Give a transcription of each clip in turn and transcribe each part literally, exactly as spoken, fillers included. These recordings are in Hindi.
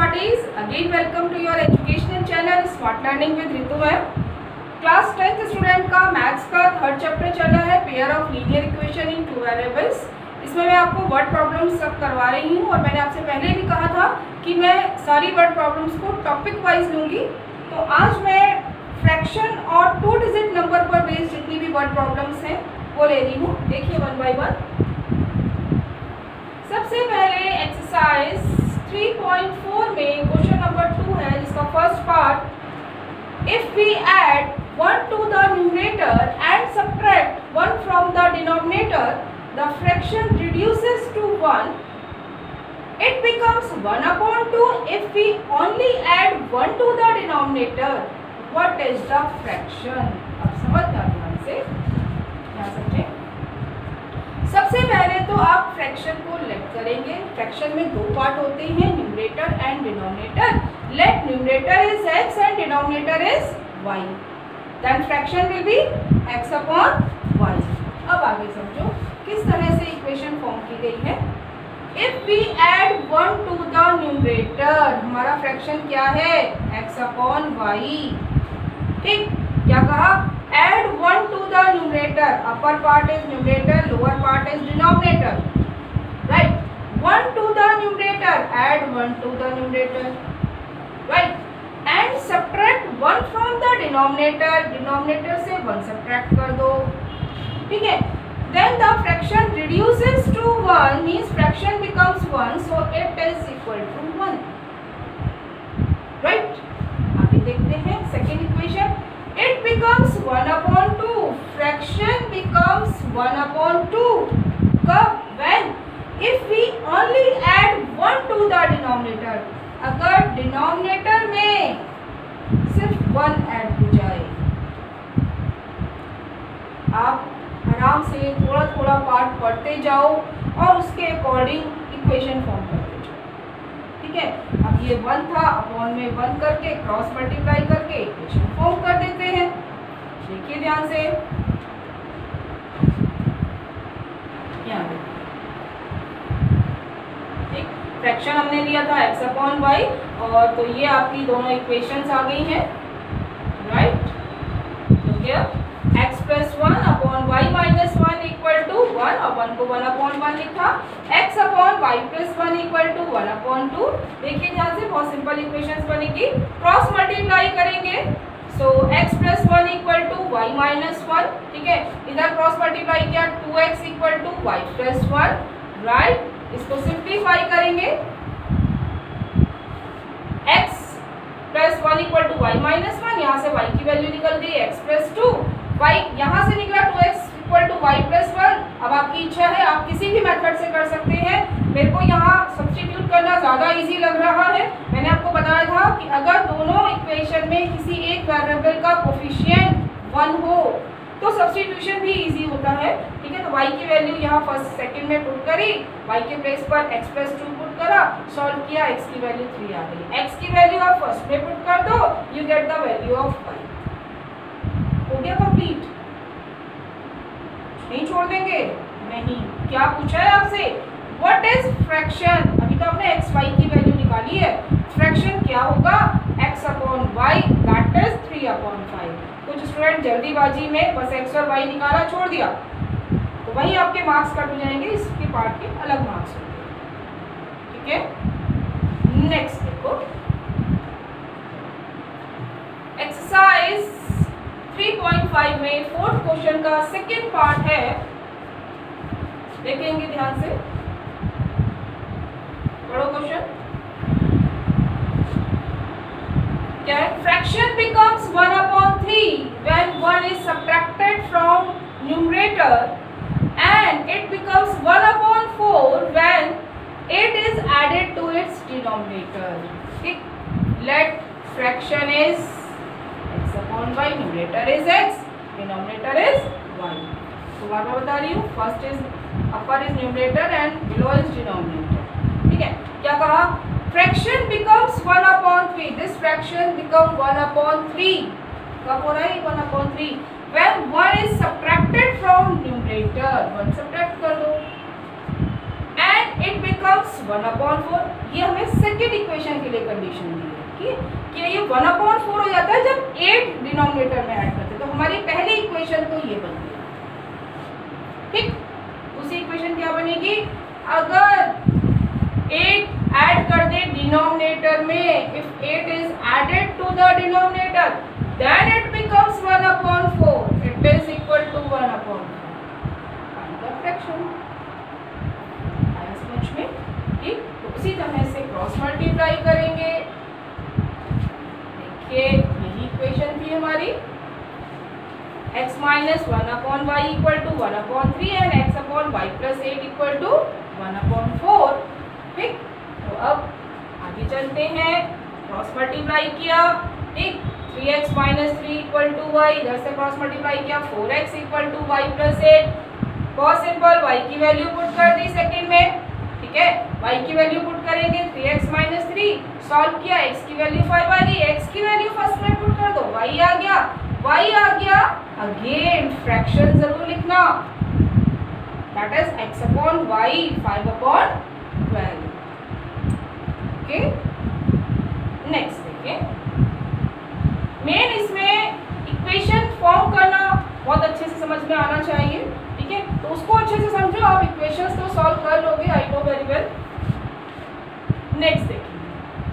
smarties, again welcome to your educational channel Smart Learning with Ritu ma'am. Class tenth student का मैथ्स का थर्ड चैप्टर चल रहा है pair of linear equation in two variables. इसमें मैं आपको वर्ड प्रॉब्लम्स सब करवा रही हूँ और मैंने आपसे पहले भी कहा था कि मैं सारी वर्ड प्रॉब्लम्स को टॉपिक वाइज लूँगी। तो आज मैं फ्रैक्शन और टू डिजिट नंबर पर बेस्ड जितनी भी वर्ड प्रॉब्लम्स हैं वो ले रही हूँ। देखिए वन बाय वन। सबसे पहले एक्सरसाइज थ्री पॉइंट फोर में क्वेश्चन नंबर टू है जिसका first part, if we add one to the numerator and subtract one from the denominator the fraction reduces to one, it becomes one upon two if we only add one to the denominator. What is the fraction? अब समझना ध्यान से, यहाँ समझें। सबसे पहले तो आप फ्रैक्शन को लेट करेंगे। फ्रैक्शन में दो पार्ट होते हैं, numerator and denominator. Let numerator is x and denominator is y, then fraction will be x upon y। अब आगे समझो किस तरह से इक्वेशन फॉर्म की गई है। If we add one to the numerator, हमारा फ्रैक्शन क्या है, x अपॉन y। ठीक, क्या कहा, add one to the numerator, upper part is numerator, lower part is denominator, right. One to the numerator, add one to the numerator, right, and subtract one from the denominator, denominator से वन सब्ट्रैक्ट कर दो, ठीक है। Then the fraction reduces to one, means fraction becomes one, so it is equal to one, right? आगे देखते हैं second equation. It becomes one upon two. Fraction becomes one upon two. कब? When? If we only add one to the denominator. अगर denominator में सिर्फ one add हो जाए, आप आराम से थोड़ा थोड़ा पार्ट पढ़ते जाओ और उसके अकॉर्डिंग इक्वेशन फॉर्म करते जाओ, ठीक है। अब ये वन था, अपॉन में वन करके क्रॉस मल्टीप्लाई करके इक्वेशन फॉर्म कर देते हैं। देखिए ध्यान से, यहाँ एक फ्रैक्शन हमने लिया था x अपॉन वाई, और तो ये आपकी दोनों इक्वेशंस आ गई हैं, राइट। तो क्या x plus one upon y minus one equal to one, और वन को वन अपॉन वन लिखा, x upon y plus one equal to one upon two. देखिए ध्यान से, बहुत सिंपल इक्वेशंस बनेगी। क्रॉस मल्टीप्लाई करेंगे, so x plus one equal to y minus one, ठीक है। इधर क्रॉस मल्टीप्लाई किया, two x equal to y plus one, right. इसको सिंप्लीफाई करेंगे, x plus one equal to y minus one, यहाँ से y की वैल्यू निकल गई x प्लस टू, y यहाँ से निकला two x equal to y plus one. अब आपकी इच्छा है, आप किसी भी मेथड से कर सकते हैं। मेरे को यहाँ सब्स्टिट्यूट करना ज़्यादा इजी लग रहा है। मैंने आपको बताया था कि अगर दोनों इक्वेशन में किसी एक वेरिएबल का कोफिशिएंट वन हो तो सब्स्टिट्यूशन भी इजी होता है, ठीक है। तो y की वैल्यू यहाँ फर्स्ट सेकंड में पुट करी, y के प्लेस पर x प्लस टू पुट करा, सॉल्व किया, x की वैल्यू थ्री आ गई। x की वैल्यू आप फर्स्ट में पुट कर दो, you get the value of y। हो गया कंप्लीट? नहीं छोड़ देंगे? नहीं। क्या पूछा है आपसे, व्हाट इज फ्रैक्शन? अभी तो आपने एक्स वाई की वैल्यू निकाली है, फ्रैक्शन क्या होगा, x upon y, that is three upon five. कुछ स्टूडेंट जल्दीबाजी में बस x और y निकाला, छोड़ दिया, तो वहीं आपके मार्क्स कट हो जाएंगे, इसके पार्ट के अलग मार्क्स होंगे, ठीक है। नेक्स्ट देखो, एक्सरसाइज थ्री पॉइंट फाइव में फोर्थ क्वेश्चन का सेकेंड पार्ट है, देखेंगे ध्यान से, पढ़ो क्वेश्चन। क्या है, fraction becomes one upon three when one is subtracted from numerator and it becomes one upon four when eight is added to its denominator, ठीक। Let fraction is x upon y, numerator is x, denominator is y। तो बार बार बता रही हूँ, first is upper is numerator and below is denominator, ठीक है। क्या कहा, fraction becomes one upon three, this fraction become one upon three. कब हो रहा है one upon three, when one is subtracted from numerator, one subtract कर दो, and it becomes one upon four. ये हमें सेकेंड इक्वेशन के लिए कंडीशन दी है कि कि ये वन अपॉन फोर हो जाता है जब एट डिनोमिनेटर में ऐड करते हैं। तो हमारी पहली इक्वेशन तो ये बन गई, ठीक। दूसरी इक्वेशन क्या बनेगी, अगर एट ऐड कर दे डिनोमिनेटर में, if eight is added to the denominator then it becomes one upon four, it is equal to one upon fraction. आया समझ में, ठीक। तो उसी तरह से क्रॉस मल्टीप्लाई करेंगे। देखिए यही इक्वेशन थी हमारी, x minus one upon y equal to one upon three and x upon y plus eight equal to one upon four, ठीक। तो अब आगे चलते हैं, क्रॉस मल्टीप्लाई किया, ठीक। Three x minus three equal to y, इधर से क्रॉस मल्टीप्लाई किया, four x equal to y plus eight. बहुत सिंपल, y की वैल्यू पुट कर दी सेकंड में, ठीक है। y की वैल्यू पुट करेंगे, three x minus three, solve किया, x की वैल्यू फाइव आ गई, x की वैल्यू फर्स्ट में पुट कर दो, y आ गया, y आ गया, अगेन फ्रैक्शन जरूर लिखना, that is x upon y, five upon twelve, okay. Next देखें, मेन इसमें इक्वेशन फॉर्म करना बहुत अच्छे से समझ में आना चाहिए, ठीक है। तो उसको अच्छे से समझो, आप इक्वेशंस तो सॉल्व कर लोगे, I know very well. Next देखिए,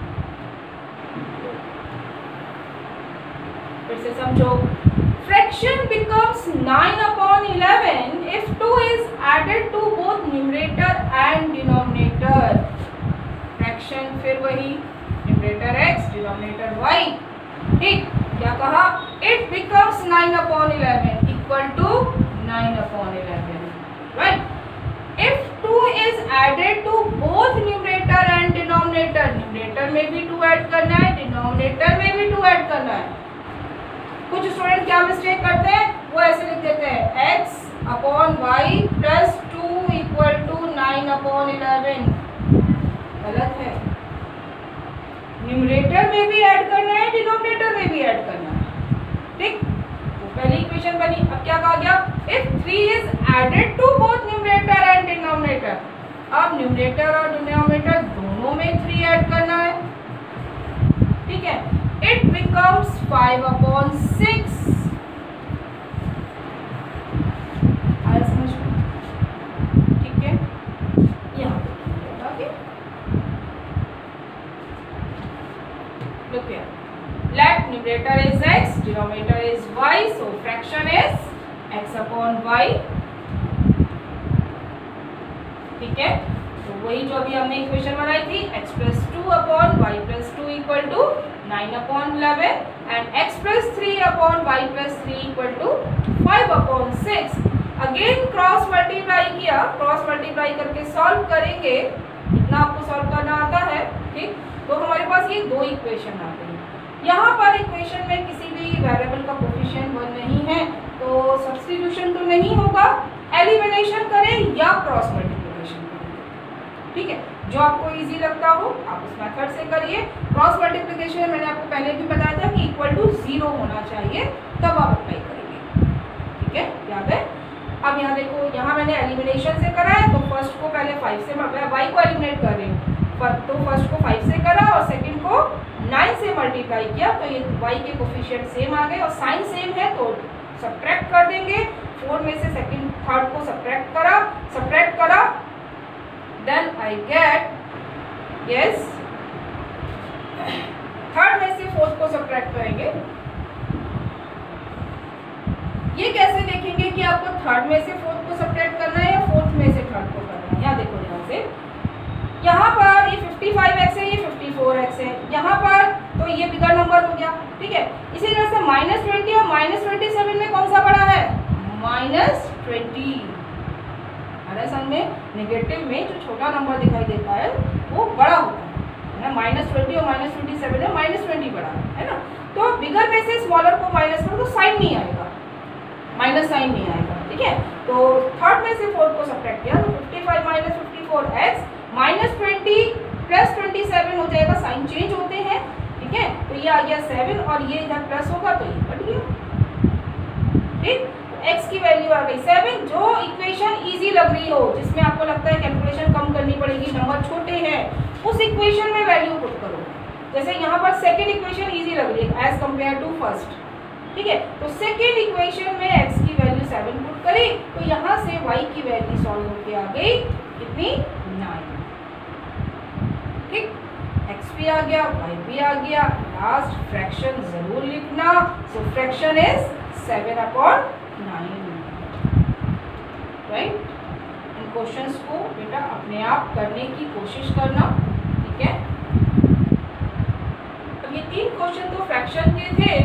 फिर से समझो, fraction becomes nine upon eleven if two is added to both numerator and denominator. Fraction फिर वही, न्यूमरेटर x, डिनोमिनेटर y, ठीक। क्या कहा, it becomes nine upon eleven equal to nine upon eleven, right. If two is added to both numerator and denominator, numerator में भी टू ऐड करना है, डिनोमिनेटर में भी टू ऐड करना है। कुछ स्टूडेंट क्या मिस्टेक करते हैं, वो ऐसे लिख देते हैं x upon y plus two equal to nine upon eleven, गलत है। न्यूमरेटर में भी ऐड करना है, डिनोमिनेटर में भी ऐड करना है, ठीक। तो पहली इक्वेशन बनी। अब क्या कहा गया, if three is added to both numerator and denominator, अब न्यूमरेटर और डिनोमिनेटर दोनों में थ्री ऐड करना है, ठीक है। It becomes five upon six, आया समझ में, ठीक है। यहाँ look here, let numerator is x, denominator is y, so fraction is x upon y, ठीक है। तो वही जो अभी हमने इक्वेशन बनाई थी, x plus two upon y plus two equal to nine upon eleven and x plus three upon y plus three equal to five upon six. Again cross multiply किया, क्रॉस मल्टीप्लाई करके सॉल्व करेंगे, इतना आपको सॉल्व करना आता है, ठीक। तो हमारे पास ये दो इक्वेशन आते हैं। यहाँ पर इक्वेशन में किसी भी वेरिएबल का कोफिशिएंट वन नहीं है, तो सब्स्टिट्यूशन तो नहीं होगा, एलिमिनेशन करें या क्रॉस मल्टीप्लिकेशन करें, ठीक है। जो आपको इजी लगता हो आप उस मेथड से करिए। क्रॉस मल्टीप्लिकेशन मैंने आपको पहले भी बताया था कि इक्वल टू जीरो होना चाहिए, तब आप अप्लाई करेंगे, ठीक है, याद है। अब यहाँ देखो, यहाँ मैंने एलिमिनेशन से करा है, तो फर्स्ट को पहले फाइव से, वाई को एलिमिनेट कर रही हूँ, तो फर्स्ट को फाइव से करा और सेकंड को नाइन से मल्टीप्लाई किया, तो ये y के कोफिशिएंट सेम आ गए और साइन सेम है, तो सब्ट्रैक्ट कर देंगे। फोर में से सेकंड थर्ड को सब्ट्रैक्ट करा, सब्ट्रैक्ट करा, then I get, yes, third में से फोर्थ को सब्ट्रैक्ट करेंगे। ये कैसे देखेंगे कि आपको थर्ड में से फोर्थ को सब्ट्रैक्ट करना है या फोर्थ में से थर्ड को करना है। यहाँ देखो, ध्यान से, यहाँ पर ये फिफ्टी फाइव एक्स है, ये फिफ्टी फोर एक्स है, यहाँ पर तो ये बिगर नंबर हो गया, ठीक है। इसी तरह से माइनस ट्वेंटी और माइनस ट्वेंटी सेवन में कौन सा बड़ा है, माइनस ट्वेंटी। अरे सन में नेगेटिव में जो छोटा नंबर दिखाई देता है वो बड़ा होता है ना, माइनस ट्वेंटी और माइनस ट्वेंटी सेवन में माइनस ट्वेंटी बड़ा है, है ना। तो बिगर में से स्मॉलर को माइनस करो तो साइन नहीं आएगा, माइनस साइन नहीं आएगा, ठीक है। तो थर्ड में से फोर्थ को सब्ट्रैक्ट किया, तो fifty five minus fifty four x minus twenty plus twenty seven हो जाएगा, साइन चेंज होते हैं, ठीक है। तो ये आ गया सेवन और ये इधर प्लस होगा तो ये कट गया, ठीक। x की वैल्यू आ गई सेवन। जो इक्वेशन इजी लग रही हो, जिसमें आपको लगता है कैलकुलेशन कम करनी पड़ेगी, नंबर छोटे हैं, उस इक्वेशन में वैल्यू पुट करो। जैसे यहाँ पर सेकेंड इक्वेशन इजी लग रही है एज कम्पेयर टू फर्स्ट, ठीक है। तो सेकेंड इक्वेशन में x की वैल्यू सेवन पुट करी, तो यहाँ से y की वैल्यू सॉल्व होके आ गई कितनी, नाइन। ठीक, x भी आ गया, y भी आ गया, लास्ट फ्रैक्शन जरूर लिखना। So fraction is seven upon nine, right. इन क्वेश्चंस को बेटा अपने आप करने की कोशिश करना, ठीक है। अब ये तीन क्वेश्चन तो फ्रैक्शन के थे,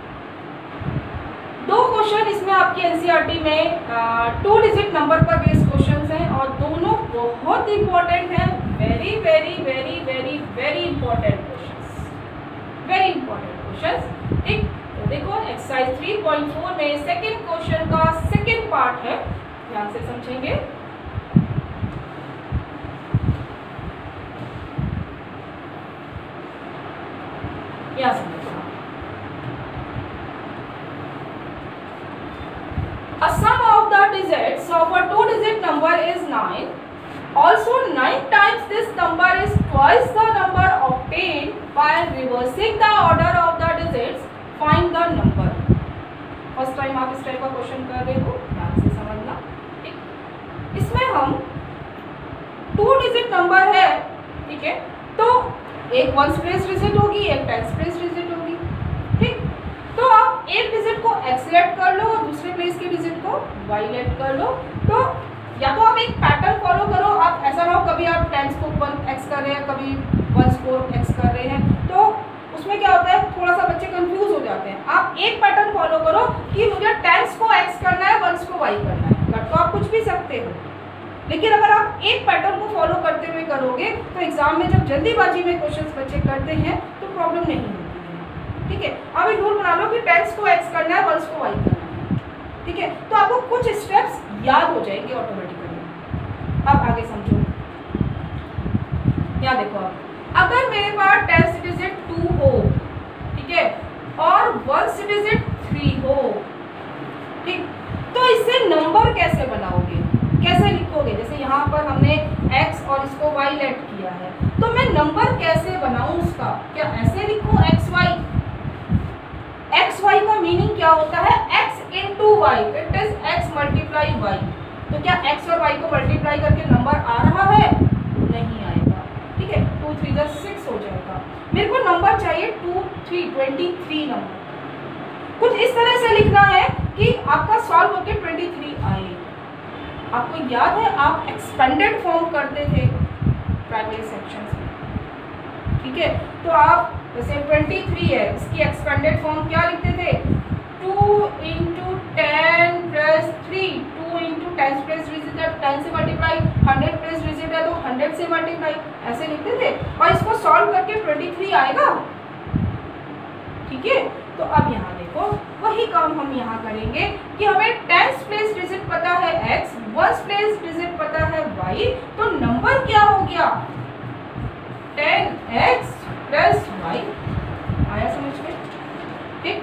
दो क्वेश्चन इसमें आपके एनसीईआरटी में टू डिजिट नंबर पर बेस्ड क्वेश्चंस हैं और दोनों बहुत इंपॉर्टेंट हैं। Very very very very very important questions, very important questions. ठीक, तो देखो एक्सरसाइज थ्री पॉइंट फोर में सेकंड क्वेश्चन का सेकंड पार्ट है, ध्यान से समझेंगे। यहाँ समझो, a sum of the digits of a two digit number is nine. Also nine times this number is twice the number obtained by reversing the order of the digits. Find the number. First time आप इस टाइप का क्वेश्चन कर रहे हो, ध्यान से समझना। ठीक, इसमें हम टू डिजिट नंबर है, ठीक है, तो एक वंस प्लेस डिजिट होगी, एक टेंस प्लेस डिजिट होगी। ठीक, तो आप एक डिजिट को एक्स लेट कर लो और दूसरे प्लेस के डिजिट को वाई लेट कर लो। तो या तो आप एक पैटर्न फॉलो करो, आप ऐसा ना हो कभी आप टेंस को वन एक्स कर रहे हैं, कभी वंस को एक्स कर रहे हैं, तो उसमें क्या होता है, थोड़ा सा बच्चे कंफ्यूज हो जाते हैं। आप एक पैटर्न फॉलो करो कि मुझे टेंस को एक्स करना है, वंस को वाई करना है। कर तो आप कुछ भी सकते हो, लेकिन अगर आप एक पैटर्न को फॉलो करते हुए करोगे तो एग्जाम में जब जल्दीबाजी में क्वेश्चंस बच्चे करते हैं तो प्रॉब्लम नहीं होती है। ठीक है, अब एक रूल बना लो कि टेंस को एक्स करना है, वंस को वाई करना है। ठीक है, तो आपको कुछ स्टेप्स याद हो जाएंगे ऑटोमेटिकली। अब आगे समझो, क्या देखो, आप अगर मेरे पास टेंस डिजिट टू हो, ठीक है, और वंस डिजिट थ्री हो, ठीक, तो इससे नंबर कैसे बनाओगे, कैसे लिखोगे? जैसे यहाँ पर हमने x और इसको y लेट किया है, तो मैं नंबर कैसे बनाऊं उसका? क्या ऐसे लिखूं एक्स वाई? एक्स वाई का मीनिंग क्या होता है? x into y, it is x multiply y. तो क्या x और y को मल्टीप्लाई करके नंबर आ रहा है? नहीं आएगा। ठीक है, टू थ्री जा सिक्स हो जाएगा। मेरे को नंबर चाहिए two three twenty three number. कुछ इस तरह से लिखना है कि आपका सॉल्व होके ट्वेंटी थ्री आए। आपको याद है आप एक्सपेंडेड फॉर्म करते थे प्राइमरी सेक्शन में, ठीक है, तो आप जैसे ट्वेंटी थ्री है, इसकी एक्सपेंडेड फॉर्म क्या लिखते थे? Two into ten plus three, two into ten plus digit है, टेन से मल्टीप्लाई, हंड्रेड प्लस डिजिट है तो हंड्रेड से मल्टीप्लाई, ऐसे लिखते थे। और इसको सॉल्व करके ट्वेंटी थ्री आएगा। ठीक है, तो अब यहाँ देखो वही काम हम यहाँ करेंगे कि हमें टेंस प्लेस डिजिट पता है x, वंस प्लेस डिजिट पता है y, तो नंबर क्या हो गया? Ten x plus y. आया समझ में? ठीक,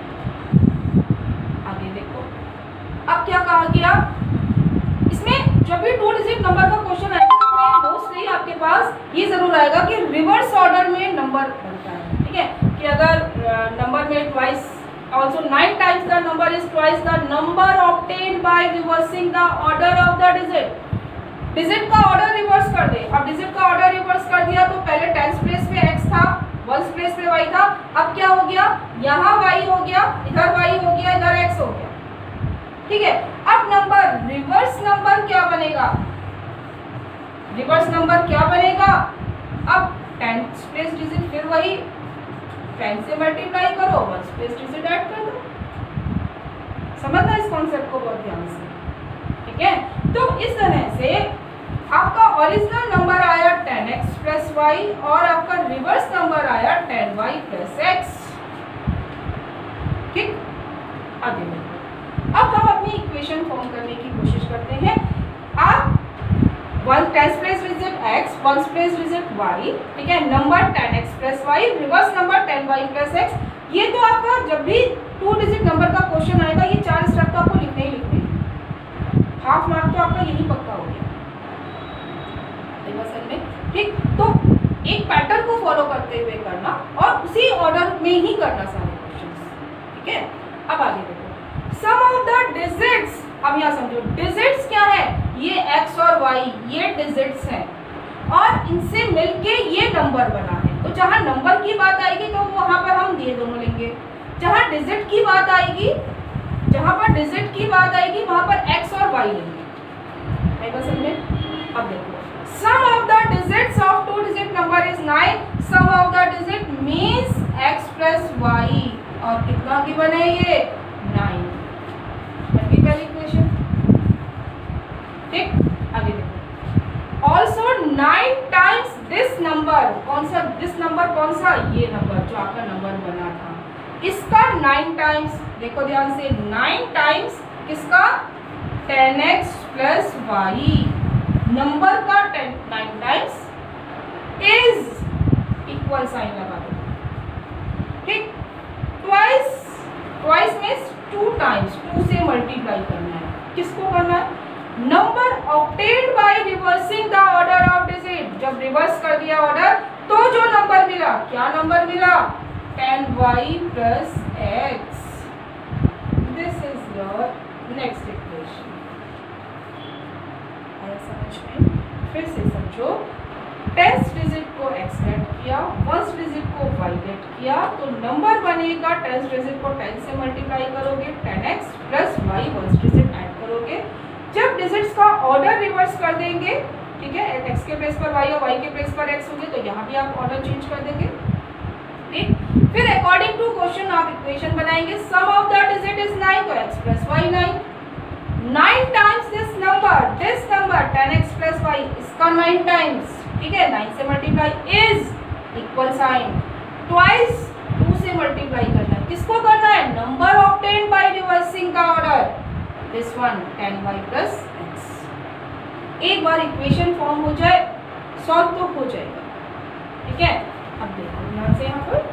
आगे देखो, अब क्या कहा गया इसमें, जब भी टू डिजिट नंबर का क्वेश्चन आएगा उसमें मोस्टली आपके पास ये जरूर आएगा कि रिवर्स ऑर्डर में नंबर बनता है। ठीक है, कि अगर नंबर में twice, also nine times the number is twice the number obtained by reversing the order of the digit. Digit का ऑर्डर रिवर्स कर दे। अब डिजिट का ऑर्डर रिवर्स कर दिया तो पहले टेंस प्लेस पे x था, वंस प्लेस पे y था, अब क्या हो गया? यहाँ y हो गया, इधर y हो गया, इधर x हो गया। ठीक है, अब नंबर रिवर्स नंबर क्या बनेगा? रिवर्स नंबर क्या बनेगा? अब टेंस प्लेस डिजिट फिर वही, टेन से मल्टीप्लाई करो, वंस प्लेस डिजिट ऐड कर दो। समझना इस कॉन्सेप्ट को बहुत ध्यान से। ठीक है, तो इस तरह से आपका ओरिजिनल नंबर आया टेन एक्स प्लस वाई और आपका रिवर्स नंबर आया टेन वाई प्लस एक्स। ठीक, आगे बढ़ो। अब हम अपनी इक्वेशन फॉर्म करने की कोशिश करते हैं। आप one tens place digit x, ones place digit y, ठीक है, number ten x plus y, reverse number ten y plus x. ये तो आपका जब भी टू डिजिट नंबर का क्वेश्चन आएगा ये चार स्टेप तो आपको लिखने ही लिखने हैं। हाफ मार्क तो आपका यही पक्का हो गया में। ठीक, तो एक पैटर्न को फॉलो करते हुए करना और उसी ऑर्डर में ही करना सारे क्वेश्चंस। ठीक है, अब आगे देखो सम ऑफ द डिजिट्स। अब यहाँ समझो डिजिट्स क्या है, ये x और y ये डिजिट्स हैं और इनसे मिलके ये नंबर बना है। तो जहाँ नंबर की बात आएगी तो वहां पर हम ये दोनों लेंगे, जहाँ डिजिट की बात आएगी जहाँ पर डिजिट की बात आएगी वहां पर x और y लेंगे। है बस समझे। अब देखो sum of the digits of two digit number is nine, sum of the digit means x plus y और कितना गिवन है ये नाइन। बन गई पहली इक्वेशन। ठीक, आगे देखो also nine times this number, कौन सा this नंबर, कौन सा ये नंबर जो आपका नंबर बना था इसका नाइन टाइम्स, देखो ध्यान से नाइन टाइम्स किसका ten x plus y number का ten nine times is equal sign लगा दो। ठीक, twice twice means two times, two से मल्टीप्लाई करना है। किसको करना है, number obtained by reversing the order of digit. जब रिवर्स कर दिया ऑर्डर तो जो नंबर मिला, क्या नंबर मिला, ten y plus x. This is your next equation. समझ में, फिर से समझो टेंथ डिजिट को x ऐड किया, वंस डिजिट को y ऐड किया तो नंबर बनेगा टेंथ डिजिट को टेन से मल्टीप्लाई करोगे ten x plus y ones digit add करोगे। जब डिजिट्स का ऑर्डर रिवर्स कर देंगे, ठीक है, x के प्लेस पर y और y के प्लेस पर x होंगे तो यहाँ भी आप ऑर्डर चेंज कर देंगे। ठीक, फिर अकॉर्डिंग टू क्वेश्चन आप इक्वेशन बनाएंगे। Sum of the digit is nine तो x plus y nine, nine times this number this number ten x plus y इसका नाइन टाइम्स, ठीक है, नाइन से multiply is equal sign twice two से मल्टीप्लाई करना है। किसको करना है, नंबर ऑब्टेन्ड बाय रिवर्सिंग का order, this one ten y plus x. एक बार इक्वेशन फॉर्म हो जाए सॉल्व तो हो जाएगा। ठीक है, अब देखो ध्यान से यहाँ पर,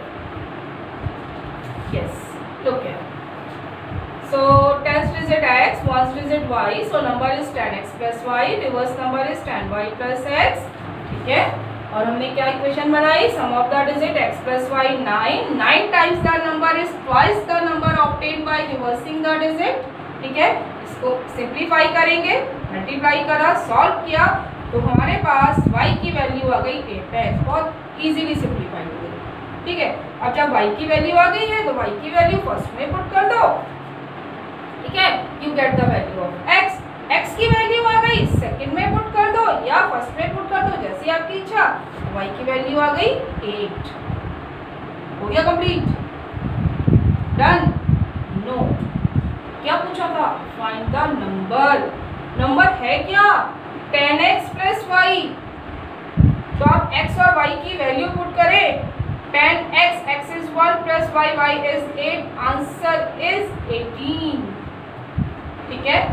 yes look here, so tenth digit x, ones digit y, so number is ten x plus y, reverse number is ten y plus x। ठीक है, और हमने क्या इक्वेशन बनाई, sum of the digit x plus y nine, nine times the number is twice the number obtained by reversing the digit। ठीक है, इसको सिंप्लीफाई करेंगे, मल्टीप्लाई करा, सॉल्व किया तो हमारे पास y की वैल्यू आ गई एट है, बहुत इजीली सिंप्लीफाई हो गई। ठीक है, अब जब y की वैल्यू आ गई है तो y की वैल्यू फर्स्ट में पुट कर दो। ठीक है, you get the value of x, x की वैल्यू आ गई सेकंड में पुट कर दो या फर्स्ट में पुट कर दो, जैसी आपकी इच्छा। y की वैल्यू आ गई एट, हो गया कंप्लीट, डन। नो, क्या पूछा था, फाइंड द नंबर, नंबर है क्या टेन एक्स प्लस वाई, तो आप x और y की वैल्यू पुट करें, ten x, x is one plus y, y is eight, answer is eighteen. ठीक है,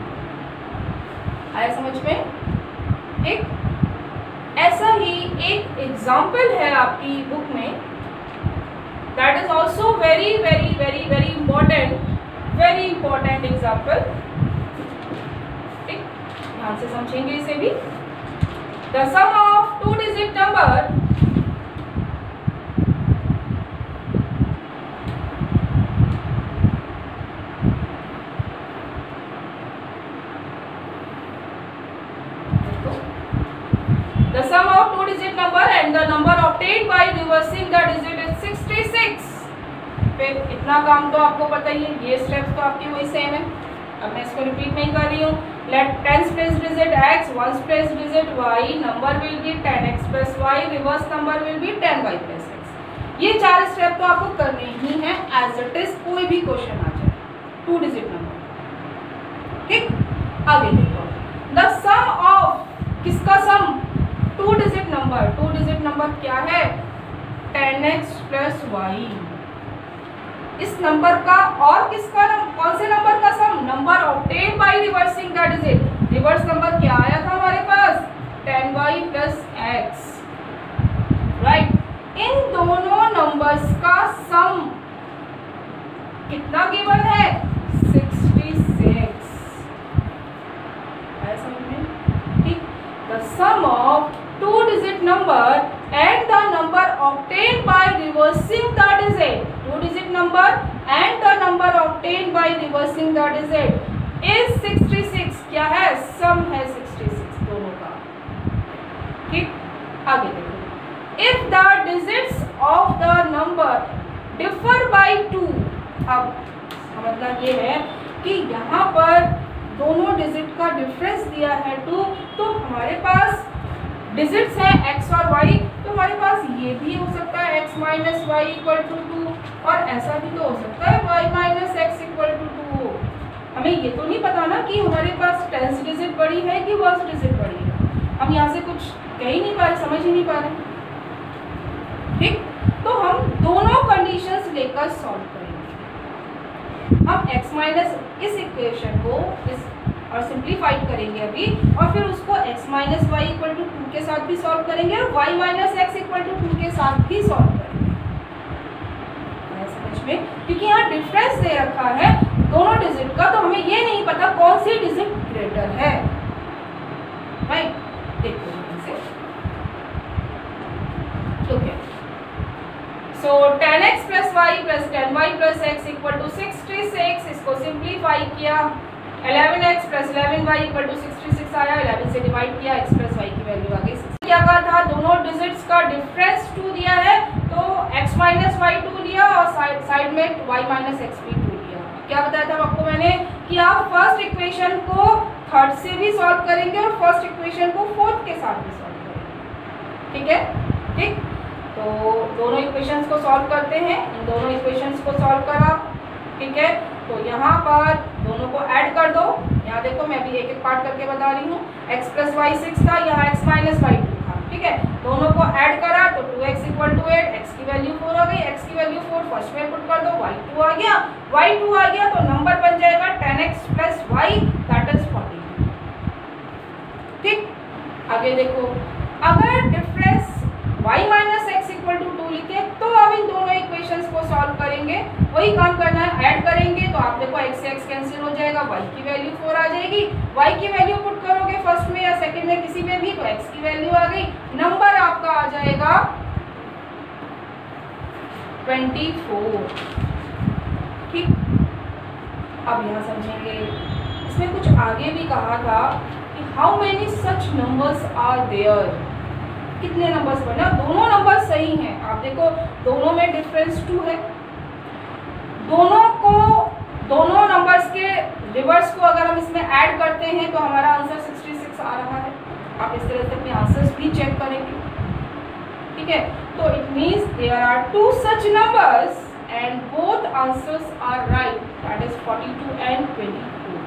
आया समझ में। ठीक, ऐसा ही एक एग्जाम्पल है आपकी बुक में, that is also very very very very important, very important example. ठीक, ध्यान से समझेंगे इसे भी। The sum of two digit number The sum of two digit number and the number obtained by reversing the digit is sixty six. फिर इतना काम तो आपको पता ही है, ये स्टेप्स तो आपकी वही सेम है, अब मैं इसको रिपीट नहीं कर रही हूँ। Let tens place digit x, ones place digit y, number will be ten x plus y, reverse number will be ten y plus x. ये चार स्टेप तो आपको करने ही है एज इट इज, कोई भी क्वेश्चन आ जाए टू डिजिट नंबर। ठीक, आगे देखो द सम ऑफ, किसका sum, two digit number, two digit number क्या है, टेन एक्स प्लस वाई, इस नंबर का और किसका नंबर, कौन से नंबर का sum, number obtained by reversing the digit. Reverse number क्या आया था हमारे पास, ten y plus x, right. इन दोनों नंबर्स का सम कितना गिवन है? Sixty six. आया समझ में? ठीक। The sum of two digit number and the number obtained by reversing the digit, two digit number and the number obtained by reversing the digit is sixty six. क्या है? सम है सिक्सटी सिक्स दोनों का। ठीक, आगे देखो। if the digits of the number differ by two, अब समझना ये है कि यहाँ पर दोनों डिजिट का डिफरेंस दिया है टू, तो हमारे पास डिजिट्स है x और y, तो हमारे पास ये भी हो सकता है x minus y equal to two, और ऐसा भी तो हो सकता है y minus x equal to two हो। हमें ये तो नहीं पता ना कि हमारे पास टेंथ डिजिट बड़ी है कि वर्स्ट डिजिट बड़ी है। हम यहाँ से कुछ कह ही नहीं पा रहे, समझ ही नहीं पा रहे। ठीक, तो हम दोनों कंडीशंस लेकर सॉल्व करेंगे। हम x माइनस इस इक्वेशन को इस और सिंप्लीफाइड करेंगे अभी, और फिर उसको x minus y equal to two के साथ भी सॉल्व करेंगे और y minus x equal to two के साथ भी सॉल्व करेंगे। समझ में? क्योंकि यहाँ डिफरेंस दे रखा है दोनों डिजिट का, तो हमें ये नहीं पता कौन सी डिजिट ग्रेटर है। राइट, देखो से okay. So ten x plus y plus ten y plus x equal to sixty six. इसको सिंप्लीफाई किया, eleven x plus eleven y equal to sixty six आया, इलेवन से डिवाइड किया, x प्लस वाई की वैल्यू आ गई सिक्स। क्या कहा था? दोनों डिजिट्स का डिफरेंस टू दिया है, तो x माइनस वाई टू लिया और साइड साइड में y माइनस एक्स भी टू लिया। क्या बताया था आपको मैंने कि आप फर्स्ट इक्वेशन को थर्ड से भी सॉल्व करेंगे और फर्स्ट इक्वेशन को फोर्थ के साथ भी सॉल्व करेंगे। ठीक है, ठीक। तो दोनों इक्वेशंस को सॉल्व करते हैं। इन दोनों इक्वेशंस को सॉल्व करा, ठीक है। तो यहाँ पर दोनों को ऐड कर दो। यहाँ देखो मैं अभी एक एक पार्ट करके बता रही हूँ। x प्लस वाई सिक्स था, यहाँ x माइनस वाई टू था। ठीक है, दोनों को ऐड करा तो two x equal to eight, x की वैल्यू फोर आ गई, x की वैल्यू फोर फर्स्ट में पुट कर दो, वाई टू आ गया, वाई टू आ गया तो नंबर बन जाएगा ten x plus y that is forty. ठीक, आगे देखो, अगर difference y minus x equal to two लिखे तो अब इन दोनों इक्वेशंस को सॉल्व करेंगे। वही काम करना है, ऐड करेंगे तो आप देखो x से x कैंसिल हो जाएगा, y की वैल्यू फोर आ जाएगी, y की वैल्यू पुट करोगे फर्स्ट में या सेकंड में किसी में भी तो x की वैल्यू आ गई, नंबर आपका आ जाएगा ट्वेंटी फोर। ठीक, अब यहाँ समझेंगे। इसमें कुछ आगे भी कहा था कि how many such numbers are there, कितने नंबर्स बने। दोनों नंबर सही हैं, आप देखो दोनों में डिफरेंस टू है। दोनों को दोनों नंबर्स के रिवर्स को अगर हम इसमें ऐड करते हैं तो हमारा आंसर सिक्सटी सिक्स आ रहा है। आप इस तरह से अपने आंसर्स भी चेक करेंगे। ठीक है, तो it means there are two such numbers and both answers are right, that is forty two and twenty four.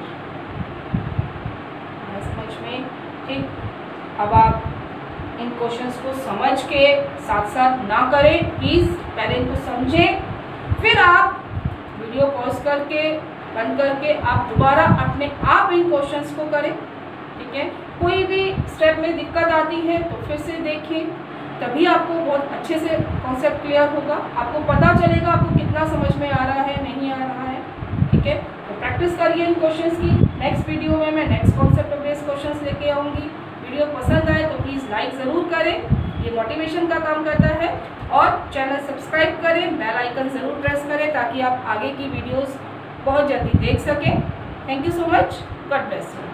समझ में? ठीक, अब आप इन क्वेश्चंस को समझ के साथ साथ ना करें, प्लीज़ पहले इनको समझें, फिर आप वीडियो पॉज करके बंद करके आप दोबारा अपने आप इन क्वेश्चंस को करें। ठीक है, कोई भी स्टेप में दिक्कत आती है तो फिर से देखें, तभी आपको बहुत अच्छे से कॉन्सेप्ट क्लियर होगा, आपको पता चलेगा आपको कितना समझ में आ रहा है नहीं आ रहा है। ठीक है, तो प्रैक्टिस करिए इन क्वेश्चंस की। नेक्स्ट वीडियो में मैं नेक्स्ट कॉन्सेप्ट बेस्ड क्वेश्चंस लेके आऊँगी। वीडियो पसंद आए तो प्लीज़ लाइक ज़रूर करें, ये मोटिवेशन का काम करता है, और चैनल सब्सक्राइब करें, बेल आइकन ज़रूर प्रेस करें ताकि आप आगे की वीडियोस बहुत जल्दी देख सकें। Thank you so much, God bless you.